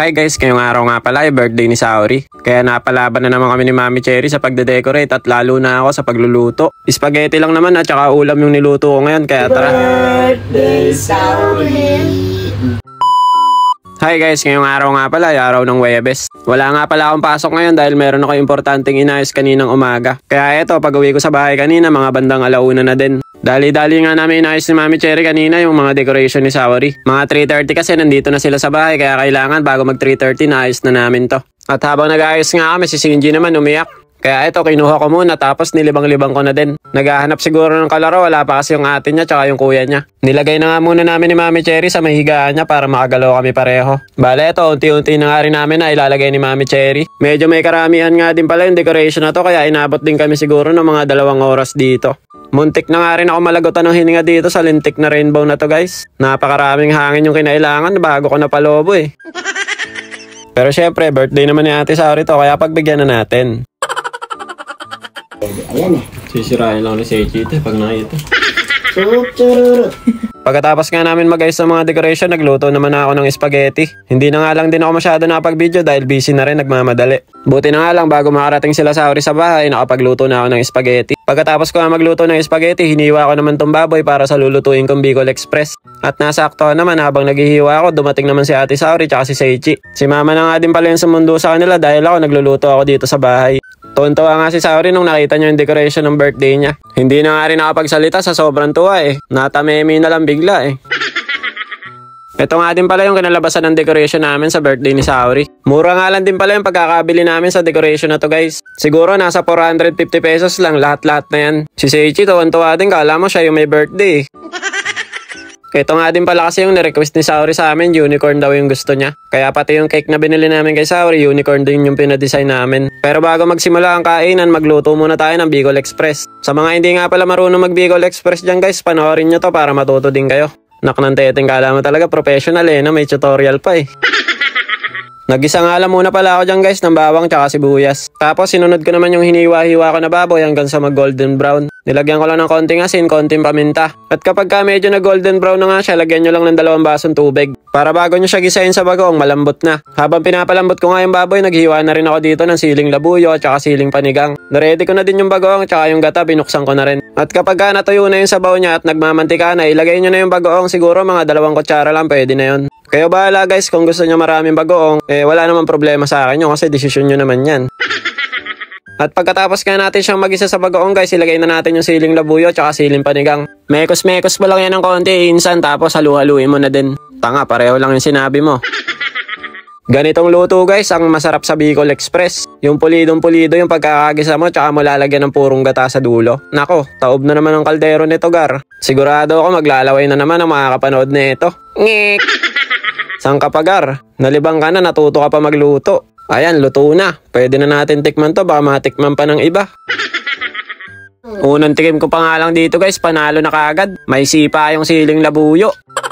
Hi guys, ngayong araw nga pala ay birthday ni Saori. Kaya napalaban na naman kami ni Mami Cherry sa pagde-decorate at lalo na ako sa pagluluto. Spaghetti lang naman at saka ulam yung niluto ko ngayon, kaya tara. Birthday Saori. Hi guys, ngayong araw nga pala ay araw ng Huwebes. Wala nga pala akong pasok ngayon dahil meron ako importanteng inayos kaninang umaga. Kaya eto, pag uwi ko sa bahay kanina, mga bandang alauna na din. Dali-dali nga namin inayos ni Mami Cherry kanina yung mga decoration ni Saori. Mga 3:30 kasi nandito na sila sa bahay, kaya kailangan bago mag 3:30 naayos na namin to. At habang nag-ayos nga kami, si Shinji naman umiyak. Kaya ito, kinuha ko muna tapos nilibang-libang ko na din. Naghahanap siguro ng kalaro, wala pa kasi yung ate niya tsaka yung kuya niya. Nilagay na nga muna namin ni Mami Cherry sa mahigaan niya para makagalaw kami pareho. Bale ito, unti-unti na nga rin namin na ilalagay ni Mami Cherry. Medyo may karamihan nga din pala yung decoration na to, kaya inabot din kami siguro ng mga 2 oras dito. Muntik na nga rin ako malagutan ng hininga dito sa lintik na rainbow na to guys. Napakaraming hangin yung kinailangan bago ko napalobo eh. Pero syempre, birthday naman ni Ate Saori to, kaya pagbigyan na natin. Ayan eh. Sisirain lang ni Seichi ito pag nakita. Chururut. Pagkatapos nga namin mag-ayos ng mga decoration, nagluto naman ako ng spaghetti. Hindi na nga lang din ako masyado nakapag-video dahil busy na rin, nagmamadali. Buti na nga lang bago makarating sila Saori sa bahay, nakapagluto na ako ng spaghetti. Pagkatapos ko nga magluto ng spaghetti, hiniwa ko naman tong baboy para sa lulutuin kong Bicol Express. At nasakto naman habang naghihiwa ako, dumating naman si Ate Saori tsaka si Seichi. Si Mama na nga din pala yung sumundo sa kanila dahil ako nagluluto ako dito sa bahay. Tuwan-tuwa nga si Saori nung nakita niyo yung decoration ng birthday niya. Hindi na nga rin nakapagsalita sa sobrang tuwa eh. Natamemi na lang bigla eh. Ito nga din pala yung kinalabasan ng decoration namin sa birthday ni Saori. Mura nga lang din pala yung pagkakabili namin sa decoration na to guys. Siguro nasa 450 pesos lang lahat-lahat na yan. Si Seichi tuwan-tuwa din, kala mo siya yung may birthday. Ito nga din pala kasi yung nirequest ni Saori sa amin, unicorn daw yung gusto niya. Kaya pati yung cake na binili namin kay Saori, unicorn din yung pinadesign namin. Pero bago magsimula ang kainan, magluto muna tayo ng Bicol Express. Sa mga hindi nga pala marunong mag Bicol Express dyan guys, panoorin nyo to para matuto din kayo. Nak ng teteng, kala mo talaga professional eh, na may tutorial pa eh. Nag-isa nga lang muna pala ako dyan guys ng bawang tsaka sibuyas. Tapos sinunod ko naman yung hiniwa-hiwa ko na baboy hanggang sa mag golden brown. Nilagyan ko lang ng konting asin, konting paminta. At kapag ka medyo na golden brown na nga siya, lagyan nyo lang ng 2 basong tubig. Para bago nyo siya gisahin sa bagoong, malambot na. Habang pinapalambot ko nga yung baboy, naghiwa na rin ako dito ng siling labuyo at saka siling panigang. Naready ko na din yung bagoong at saka yung gata, binuksan ko na rin. At kapag ka natuyo na yung sabaw niya at nagmamantika na, ilagay nyo na yung bagoong, siguro mga 2 kutsara lang, pwede na yun. Kayo bahala guys, kung gusto nyo maraming bagoong, wala naman problema sa akin yun kasi desisyon nyo naman yan. At pagkatapos nga natin siyang mag-isa sa bagoong guys, ilagay na natin yung siling labuyo at saka siling panigang. Mekos-mekos mo lang yan ng konti, insan, tapos halu-haluin mo na din. Tanga, pareho lang yung sinabi mo. Ganitong luto guys, ang masarap sa Bicol Express. Yung pulidong-pulido yung pagkakagisa mo tsaka mo lalagyan ng purong gata sa dulo. Nako, taob na naman ang kaldero nito gar. Sigurado ako maglalaway na naman ang makakapanood na ito. Ngek! Sang kapagar, nalibang ka na, natuto ka pa magluto. Ayan, luto na. Pwede na natin tikman to, baka matikman pa ng iba. Unang tikim ko pa nga lang dito guys, panalo na kaagad. May sipa yung siling labuyo.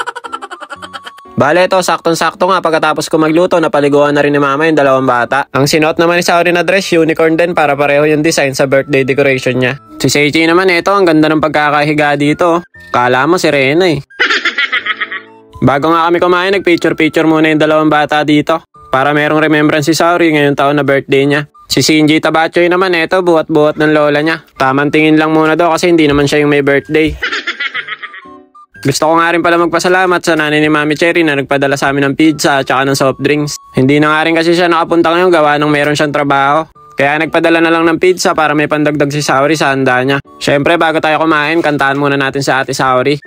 Bale ito, saktong-sakto nga pagkatapos ko magluto, napaliguan na rin ni Mama yung 2 bata. Ang sinuot naman ni Saori na dress, unicorn din para pareho yung design sa birthday decoration niya. Si Seichi naman ito, ang ganda ng pagkakahiga dito. Kala mo sirena eh. Bago nga kami kumain, nagpicture-picture muna yung 2 bata dito. Para merong remembrance si Saori ngayong taon na birthday niya. Si Shinji Tabachoy naman ito, buhat-buhat ng lola niya. Tamang tingin lang muna daw kasi hindi naman siya yung may birthday. Gusto ko nga rin pala magpasalamat sa nanay ni Mami Cherry na nagpadala sa amin ng pizza at saka ng soft drinks. Hindi na nga rin kasi siya nakapunta ngayon gawa nung meron siyang trabaho. Kaya nagpadala na lang ng pizza para may pandagdag si Saori sa handa niya. Syempre bago tayo kumain, kantahan muna natin sa Ate Saori.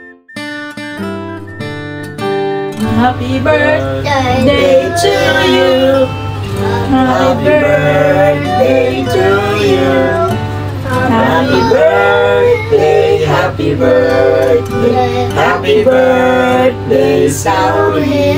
Happy birthday to you. Happy birthday to you. Happy birthday, happy birthday, happy birthday, Saori.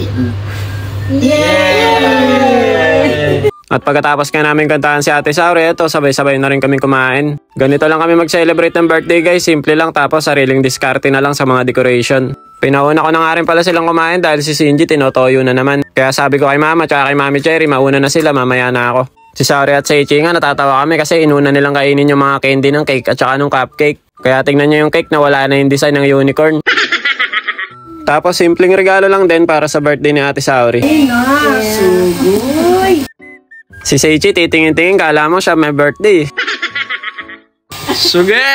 Yay! At pagkatapos nga namin kantahan si Ate Saori, ito sabay-sabay na rin kami kumain. Ganito lang kami mag-celebrate ng birthday guys, simple lang tapos sariling diskarte na lang sa mga decoration. Pinauna ko na nga rin pala silang kumain dahil si Shinji tinotoyo na naman. Kaya sabi ko kay Mama tsaka kay Mami Cherry, mauna na sila, mamaya na ako. Si Saori at Seichi nga natatawa kami kasi inuna nilang kainin yung mga candy ng cake at saka ng cupcake. Kaya tingnan nyo yung cake na wala na yung design ng unicorn. Tapos simpleng regalo lang din para sa birthday ni Ate Saori. Sugoy. Si Seichi titingin-tingin, kala mo siya may birthday. Suge!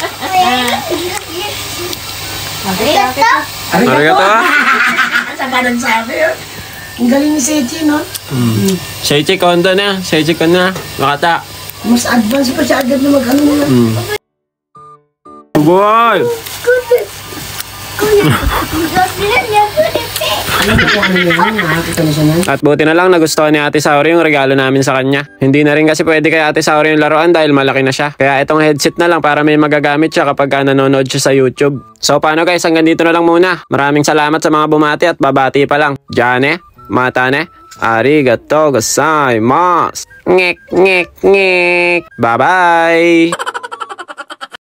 Arigato ah! Sa parang sabi yun. Ang galing ni Sechi, no? Seichi kondo na. Seichi kondo na. Makata. Mas advance pa siya agad na mag-ano nila. Boy! At buti na lang nagustuhan ni Ate Saori yung regalo namin sa kanya. Hindi na rin kasi pwede kay Ate Saori yung laruan dahil malaki na siya. Kaya itong headset na lang para may magagamit siya kapag nanonood siya sa YouTube. So paano guys, hanggang dito na lang muna. Maraming salamat sa mga bumati at babati pa lang. Jane, matane, arigatou gozaimasu. Ngek, ngek, ngek. Bye-bye!